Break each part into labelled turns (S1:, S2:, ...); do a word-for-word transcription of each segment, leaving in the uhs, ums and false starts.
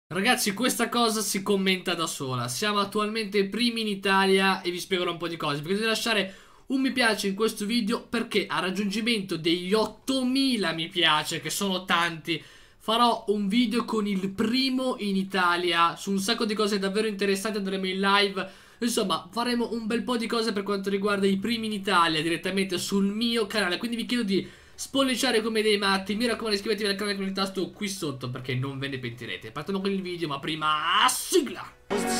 S1: Ragazzi, questa cosa si commenta da sola. Siamo attualmente primi in Italia e vi spiegherò un po' di cose. Perché dovete lasciare un mi piace in questo video, perché a raggiungimento degli ottomila mi piace, che sono tanti, farò un video con il primo in Italia su un sacco di cose davvero interessanti. Andremo in live. Insomma, faremo un bel po' di cose per quanto riguarda i primi in Italia direttamente sul mio canale. Quindi vi chiedo di spolliciare come dei matti. Mi raccomando, iscrivetevi al canale con il tasto qui sotto, perché non ve ne pentirete. Partiamo con il video, ma prima sigla.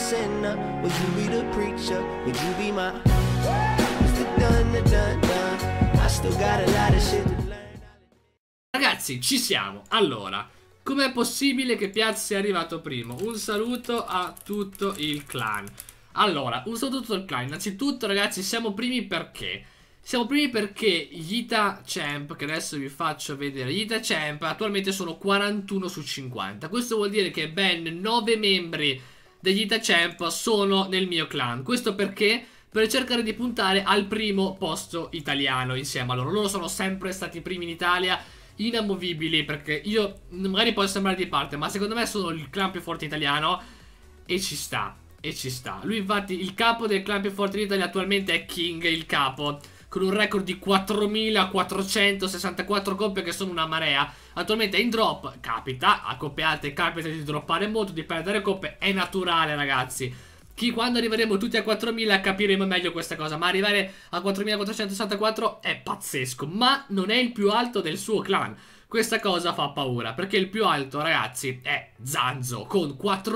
S1: Ragazzi, ci siamo. Allora, com'è possibile che Piaz sia arrivato primo? Un saluto a tutto il clan. Allora, un saluto a tutto il clan. Innanzitutto, ragazzi, siamo primi perché? Siamo primi perché gli Ita Champ, che adesso vi faccio vedere, gli Ita Champ attualmente sono quarantuno su cinquanta. Questo vuol dire che ben nove membri degli Ita Champ sono nel mio clan. Questo perché? Per cercare di puntare al primo posto italiano insieme a loro. Loro sono sempre stati primi in Italia, inamovibili, perché io, magari posso sembrare di parte, ma secondo me sono il clan più forte italiano. E ci sta, e ci sta. Lui infatti, il capo del clan più forte d'Italia attualmente è King, il capo, con un record di quattromilaquattrocentosessantaquattro coppie, che sono una marea. Attualmente è in drop, capita, a coppe alte capita di droppare molto, di perdere coppe, è naturale ragazzi. Chi, quando arriveremo tutti a quattromila capiremo meglio questa cosa, ma arrivare a quattromilaquattrocentosessantaquattro è pazzesco. Ma non è il più alto del suo clan. Questa cosa fa paura, perché il più alto ragazzi è Zanzo, con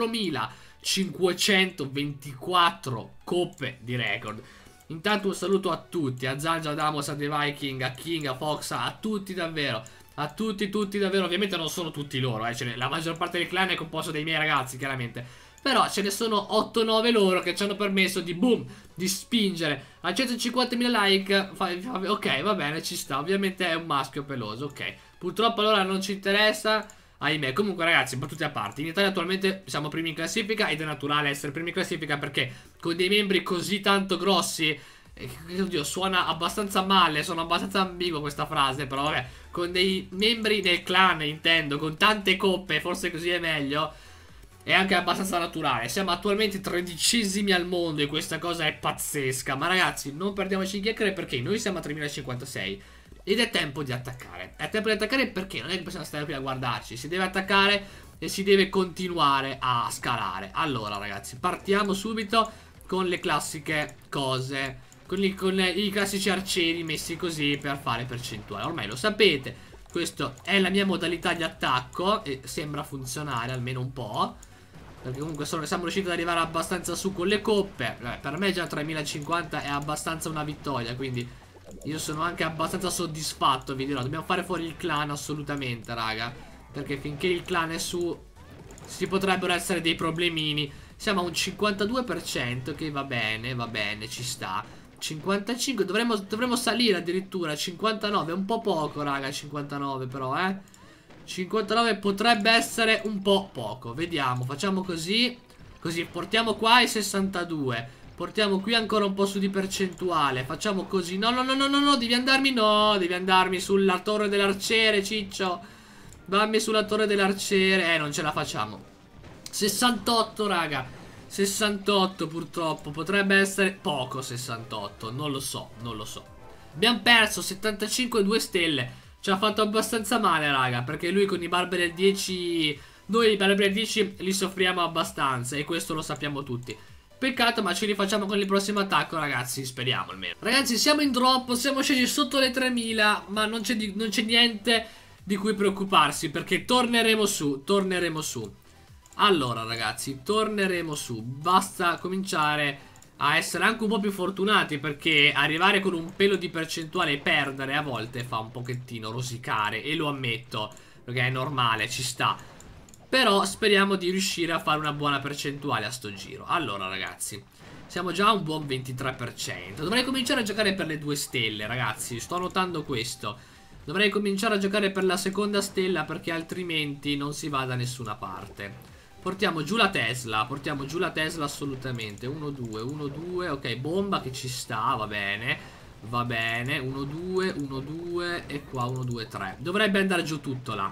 S1: quattromilacinquecentoventiquattro coppe di record. Intanto un saluto a tutti, a Zanzo, a Damos, a The Viking, a King, a Fox, a tutti davvero. A tutti, tutti davvero. Ovviamente non sono tutti loro, eh. Cioè, la maggior parte del clan è composto dai miei ragazzi, chiaramente. Però ce ne sono otto nove loro che ci hanno permesso di, boom, di spingere a centocinquantamila like. Ok, va bene, ci sta. Ovviamente è un maschio peloso, ok. Purtroppo allora non ci interessa, ahimè. Comunque ragazzi, battute a parte, in Italia attualmente siamo primi in classifica, ed è naturale essere primi in classifica perché con dei membri così tanto grossi, eh, oddio, suona abbastanza male, sono abbastanza ambiguo questa frase, però vabbè, con dei membri del clan intendo, con tante coppe, forse così è meglio, è anche abbastanza naturale. Siamo attualmente tredicesimi al mondo e questa cosa è pazzesca. Ma ragazzi, non perdiamoci in chiacchiere, perché noi siamo a tremilacinquantasei ed è tempo di attaccare. È tempo di attaccare, perché non è che possiamo stare qui a guardarci. Si deve attaccare e si deve continuare a scalare. Allora ragazzi, partiamo subito con le classiche cose, Con, i, con i classici arcieri messi così per fare percentuale. Ormai lo sapete, questa è la mia modalità di attacco e sembra funzionare almeno un po', perché comunque sono, siamo riusciti ad arrivare abbastanza su con le coppe. Beh, per me già tremilacinquanta è abbastanza una vittoria, quindi io sono anche abbastanza soddisfatto, vi dirò. Dobbiamo fare fuori il clan assolutamente, raga, perché finché il clan è su ci potrebbero essere dei problemini. Siamo a un cinquantadue per cento, che va bene, va bene, ci sta. cinquantacinque, dovremmo, dovremmo salire addirittura. cinquantanove, un po' poco raga, cinquantanove però, eh cinquantanove potrebbe essere un po' poco. Vediamo, facciamo così. Così, portiamo qua i sessantadue. Portiamo qui ancora un po' su di percentuale. Facciamo così. No, no, no, no, no, no, devi andarmi, no. Devi andarmi sulla torre dell'arciere, ciccio. Dammi sulla torre dell'arciere. Eh, non ce la facciamo. sessantotto, raga. sessantotto purtroppo. Potrebbe essere poco sessantotto. Non lo so, non lo so. Abbiamo perso settantacinque, due stelle. Ci ha fatto abbastanza male, raga, perché lui con i barbari al dieci, noi i barbari al dieci li soffriamo abbastanza, e questo lo sappiamo tutti. Peccato, ma ci rifacciamo con il prossimo attacco, ragazzi, speriamo almeno. Ragazzi, siamo in drop, siamo scesi sotto le tremila, ma non c'è niente di cui preoccuparsi, perché torneremo su, torneremo su. Allora, ragazzi, torneremo su. Basta cominciare a essere anche un po' più fortunati, perché arrivare con un pelo di percentuale e perdere a volte fa un pochettino rosicare, e lo ammetto, perché è normale, ci sta. Però speriamo di riuscire a fare una buona percentuale a sto giro. Allora ragazzi, siamo già a un buon ventitré per cento. Dovrei cominciare a giocare per le due stelle, ragazzi, sto notando questo. Dovrei cominciare a giocare per la seconda stella, perché altrimenti non si va da nessuna parte. Portiamo giù la Tesla, portiamo giù la Tesla assolutamente. uno due, uno due, ok, bomba che ci sta, va bene. Va bene, uno due, uno due e qua uno due tre. Dovrebbe andare giù tutto là.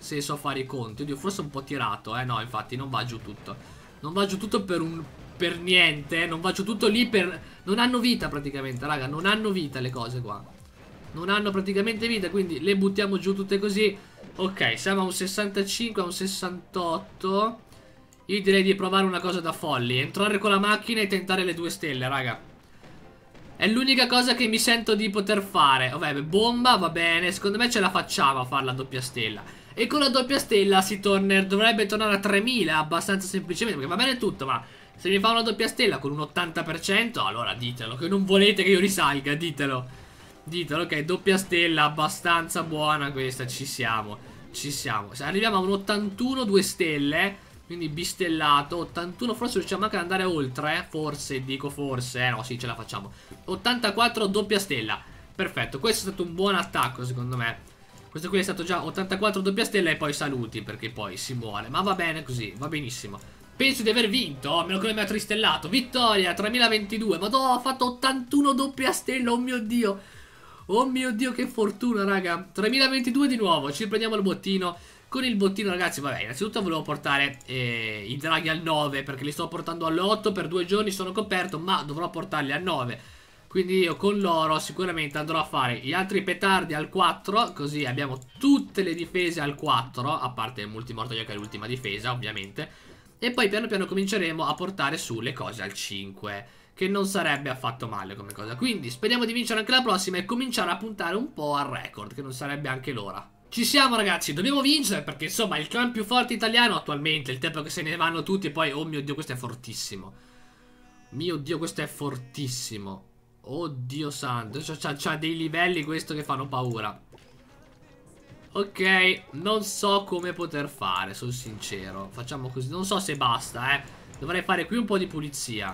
S1: se so fare i conti. Oddio, forse un po' tirato, eh. No, infatti non va giù tutto. Non va giù tutto per un... per niente. Non va giù tutto lì per... Non hanno vita praticamente, raga. Non hanno vita le cose qua. Non hanno praticamente vita, quindi le buttiamo giù tutte così. Ok, siamo a un sessantacinque, a un sessantotto. Io direi di provare una cosa da folli. Entrare con la macchina e tentare le due stelle, raga. È l'unica cosa che mi sento di poter fare. Vabbè, bomba, va bene. Secondo me ce la facciamo a fare la doppia stella. E con la doppia stella si torna, dovrebbe tornare a tremila abbastanza semplicemente. Perché va bene tutto, ma se mi fa una doppia stella con un ottanta per cento, allora ditelo. Che non volete che io risalga, ditelo. Ditelo, ok, doppia stella abbastanza buona questa. Ci siamo, ci siamo. Se arriviamo a un ottantuno, due stelle. Quindi bistellato, ottantuno, forse riusciamo anche ad andare oltre, forse, dico forse, eh no, sì, ce la facciamo. ottantaquattro, doppia stella, perfetto, questo è stato un buon attacco secondo me. Questo qui è stato già ottantaquattro, doppia stella e poi saluti, perché poi si muore, ma va bene così, va benissimo. Penso di aver vinto, a meno che non mi ha tristellato, vittoria, tremilaventidue, ma ho fatto ottantuno doppia stella, oh mio Dio. Oh mio Dio, che fortuna, raga. tremilaventidue di nuovo, ci prendiamo il bottino. Con il bottino, ragazzi, vabbè, innanzitutto volevo portare eh, i draghi al nove, perché li sto portando all'otto, per due giorni sono coperto, ma dovrò portarli al nove. Quindi io con loro sicuramente andrò a fare gli altri petardi al quattro, così abbiamo tutte le difese al quattro, a parte il multimortaio che è l'ultima difesa, ovviamente. E poi piano piano cominceremo a portare su le cose al cinque, che non sarebbe affatto male come cosa. Quindi speriamo di vincere anche la prossima e cominciare a puntare un po' al record, che non sarebbe anche l'ora. Ci siamo ragazzi, dobbiamo vincere perché insomma il clan più forte italiano attualmente, il tempo che se ne vanno tutti e poi, oh mio Dio, questo è fortissimo. Mio Dio, questo è fortissimo. Oddio santo, c'ha dei livelli questo che fanno paura. Ok, non so come poter fare, sono sincero. Facciamo così, non so se basta, eh. Dovrei fare qui un po' di pulizia.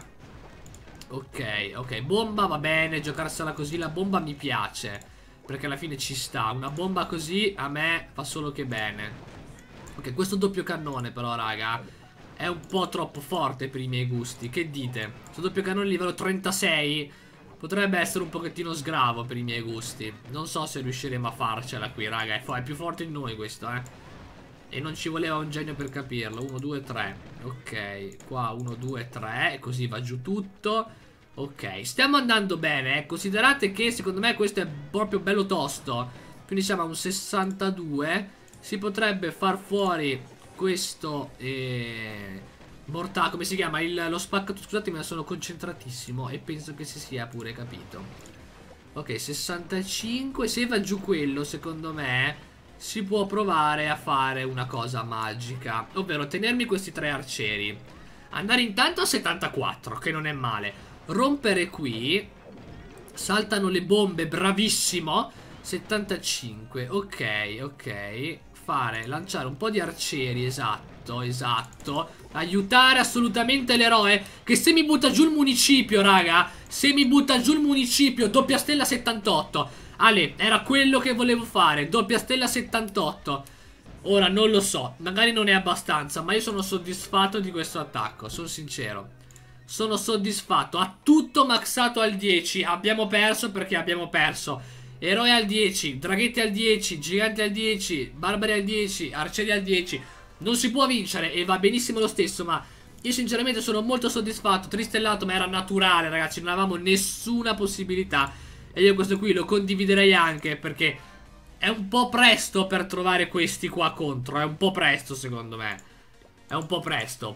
S1: Ok, ok, bomba va bene, giocarsela così, la bomba mi piace. Perché alla fine ci sta. Una bomba così a me fa solo che bene. Ok, questo doppio cannone però, raga, è un po' troppo forte per i miei gusti. Che dite? Questo doppio cannone livello trentasei potrebbe essere un pochettino sgravo per i miei gusti. Non so se riusciremo a farcela qui, raga. È, è più forte di noi questo, eh. E non ci voleva un genio per capirlo. uno, due, tre. Ok, qua uno, due, tre. E così va giù tutto. Ok, stiamo andando bene, eh. Considerate che secondo me questo è proprio bello tosto. Quindi siamo a un sessantadue. Si potrebbe far fuori questo eh, mortale, come si chiama? Il, lo spaccato, scusatemi ma sono concentratissimo e penso che si sia pure capito. Ok, sessantacinque. Se va giù quello, secondo me si può provare a fare una cosa magica, ovvero tenermi questi tre arcieri, andare intanto a settantaquattro, che non è male, rompere qui. Saltano le bombe, bravissimo. settantacinque, ok, ok. Fare, lanciare un po' di arcieri, esatto, esatto. Aiutare assolutamente l'eroe, che se mi butta giù il municipio, raga, se mi butta giù il municipio, doppia stella settantotto. Ale, era quello che volevo fare, doppia stella settantotto. Ora non lo so, magari non è abbastanza, ma io sono soddisfatto di questo attacco, sono sincero. Sono soddisfatto, ha tutto maxato al dieci. Abbiamo perso perché abbiamo perso. Eroe al dieci, draghetti al dieci, giganti al dieci, barbari al dieci, arcieri al dieci. Non si può vincere e va benissimo lo stesso, ma io sinceramente sono molto soddisfatto. Tristellato, ma era naturale, ragazzi, non avevamo nessuna possibilità. E io questo qui lo condividerei anche perché è un po' presto per trovare questi qua contro. È un po' presto secondo me. È un po' presto,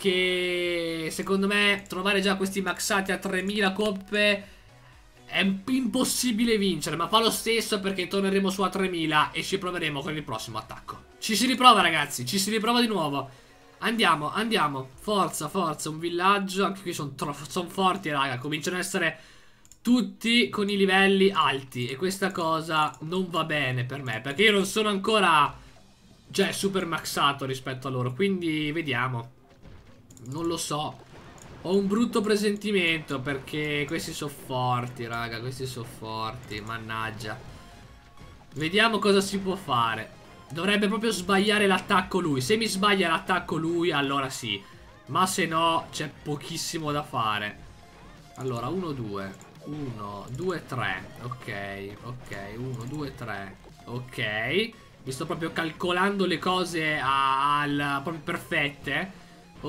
S1: perché secondo me trovare già questi maxati a tremila coppe è impossibile vincere, ma fa lo stesso perché torneremo su a tremila e ci proveremo con il prossimo attacco. Ci si riprova ragazzi, ci si riprova di nuovo. Andiamo, andiamo, forza, forza, un villaggio, anche qui sono son forti raga, cominciano ad essere tutti con i livelli alti e questa cosa non va bene per me, perché io non sono ancora... cioè super maxato rispetto a loro. Quindi vediamo. Non lo so. Ho un brutto presentimento perché questi sono forti raga. Questi sono forti. Mannaggia. Vediamo cosa si può fare. Dovrebbe proprio sbagliare l'attacco lui. Se mi sbaglia l'attacco lui allora sì. Ma se no c'è pochissimo da fare. Allora uno due uno due tre. Ok, ok, uno due tre. Ok. Mi sto proprio calcolando le cose al, proprio perfette.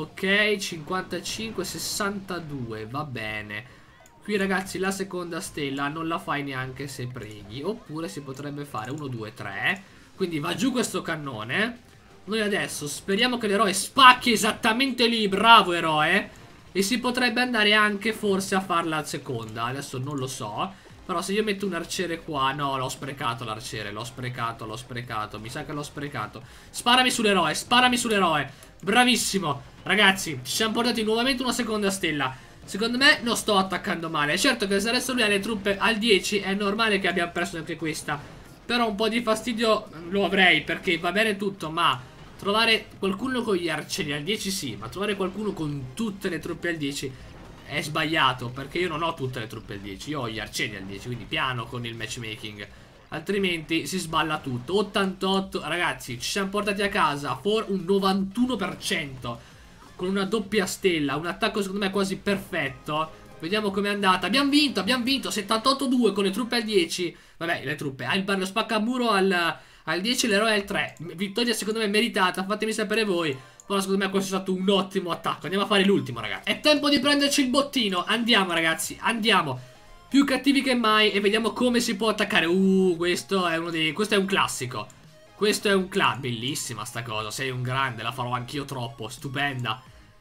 S1: Ok, cinquantacinque, sessantadue, va bene. Qui ragazzi la seconda stella non la fai neanche se preghi. Oppure si potrebbe fare uno, due, tre. Quindi va giù questo cannone. Noi adesso speriamo che l'eroe spacchi esattamente lì. Bravo eroe. E si potrebbe andare anche forse a farla al seconda. Adesso non lo so. Però se io metto un arciere qua. No, l'ho sprecato l'arciere. L'ho sprecato, l'ho sprecato. Mi sa che l'ho sprecato. Sparami sull'eroe, sparami sull'eroe. Bravissimo. Ragazzi, ci siamo portati nuovamente una seconda stella. Secondo me non sto attaccando male. Certo che se adesso lui ha le truppe al dieci è normale che abbia perso anche questa. Però un po' di fastidio lo avrei, perché va bene tutto, ma trovare qualcuno con gli arcieri al dieci sì, ma trovare qualcuno con tutte le truppe al dieci è sbagliato, perché io non ho tutte le truppe al dieci, io ho gli arcieri al dieci, quindi piano con il matchmaking. Altrimenti si sballa tutto. Ottantotto, ragazzi, ci siamo portati a casa for un novantuno per cento con una doppia stella, un attacco secondo me quasi perfetto. Vediamo com'è andata. Abbiamo vinto, abbiamo vinto settantotto due con le truppe al dieci. Vabbè, le truppe, ah, il lo spaccamuro al, al dieci, l'eroe al tre. Vittoria secondo me meritata, fatemi sapere voi. Però secondo me questo è stato un ottimo attacco. Andiamo a fare l'ultimo, ragazzi. È tempo di prenderci il bottino. Andiamo, ragazzi, andiamo. Più cattivi che mai e vediamo come si può attaccare. Uh, questo è uno dei... questo è un classico. Questo è un classico. Bellissima sta cosa, sei un grande, la farò anch'io troppo, stupenda.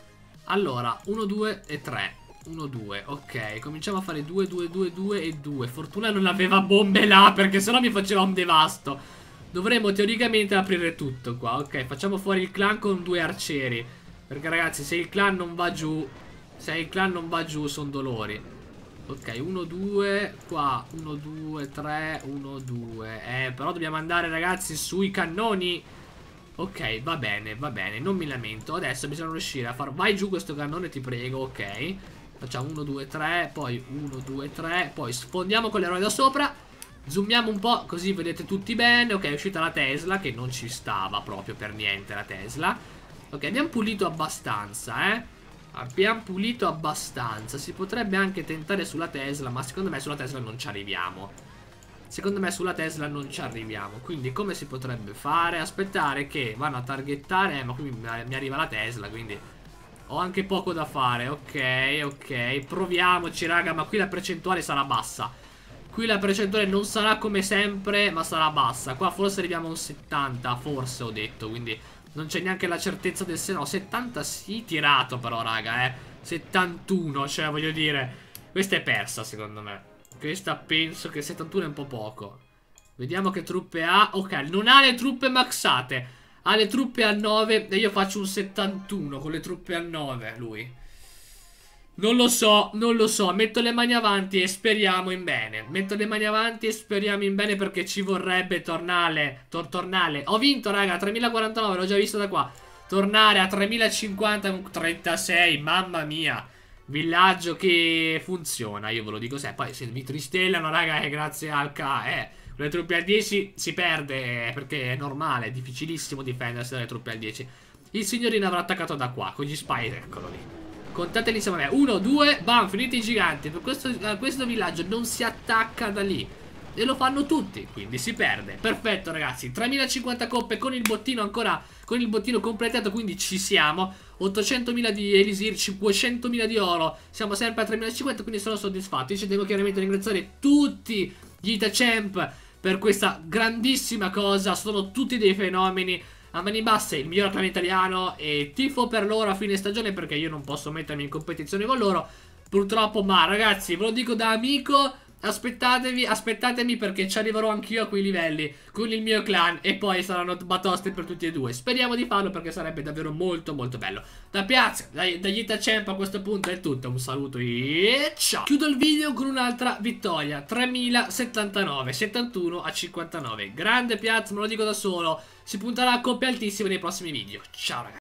S1: Allora, uno, due e tre. uno, due, ok, cominciamo a fare due, due, due, due e due. Fortuna non aveva bombe là, perché sennò mi faceva un devasto. Dovremmo teoricamente aprire tutto qua. Ok, facciamo fuori il clan con due arcieri, perché ragazzi, se il clan non va giù, se il clan non va giù sono dolori. Ok, uno, due, qua, uno, due, tre, uno, due. Eh, però dobbiamo andare, ragazzi, sui cannoni. Ok, va bene, va bene, non mi lamento. Adesso bisogna riuscire a far... Vai giù questo cannone, ti prego, ok. Facciamo uno, due, tre, poi uno, due, tre. Poi sfondiamo con l'eroe da sopra. Zoomiamo un po', così vedete tutti bene. Ok, è uscita la Tesla, che non ci stava proprio per niente la Tesla. Ok, abbiamo pulito abbastanza, eh. Abbiamo pulito abbastanza. Si potrebbe anche tentare sulla Tesla, ma secondo me sulla Tesla non ci arriviamo. Secondo me sulla Tesla non ci arriviamo. Quindi come si potrebbe fare? Aspettare che vanno a targettare. eh, Ma qui mi, mi arriva la Tesla, quindi ho anche poco da fare. Ok, ok, proviamoci, raga. Ma qui la percentuale sarà bassa. Qui la percentuale non sarà come sempre, ma sarà bassa. Qua forse arriviamo a un settanta, forse ho detto. Quindi non c'è neanche la certezza del se no. settanta sì, tirato però, raga, eh settantuno, cioè voglio dire, questa è persa secondo me. Questa penso che settantuno è un po' poco. Vediamo che truppe ha. Ok, non ha le truppe maxate. Ha le truppe a nove e io faccio un settantuno con le truppe a nove, lui. Non lo so, non lo so. Metto le mani avanti e speriamo in bene. Metto le mani avanti e speriamo in bene, perché ci vorrebbe tornare. Tor tornare. Ho vinto, raga, tremilaquarantanove, l'ho già visto da qua. Tornare a tremilacinquanta con trentasei, mamma mia. Villaggio che funziona, io ve lo dico. Se poi se vi tristellano, raga, è grazie al K. Eh, con le truppe al dieci si perde, perché è normale, è difficilissimo difendersi dalle truppe al dieci. Il signorino avrà attaccato da qua, con gli spider, eccolo lì. Contateli insieme a me. Uno, due, bam, finiti i giganti. Per questo, uh, questo villaggio non si attacca da lì. E lo fanno tutti, quindi si perde. Perfetto, ragazzi, tremilacinquanta coppe con il bottino ancora, con il bottino completato, quindi ci siamo. ottocentomila di elisir, cinquecentomila di oro. Siamo sempre a tremilacinquanta, quindi sono soddisfatto. Io ci devo chiaramente ringraziare tutti gli Itachamp per questa grandissima cosa. Sono tutti dei fenomeni. A mani basse il miglior clan italiano, e tifo per loro a fine stagione, perché io non posso mettermi in competizione con loro purtroppo. Ma ragazzi, ve lo dico da amico, aspettatevi, aspettatemi, perché ci arriverò anch'io a quei livelli con il mio clan, e poi saranno batoste per tutti e due. Speriamo di farlo, perché sarebbe davvero molto molto bello. Da Piazza, dagli Itachamp a questo punto è tutto. Un saluto e ciao. Chiudo il video con un'altra vittoria, tremilasettantanove, settantuno a cinquantanove. Grande Piazza, me lo dico da solo. Si punterà a coppe altissime nei prossimi video. Ciao ragazzi.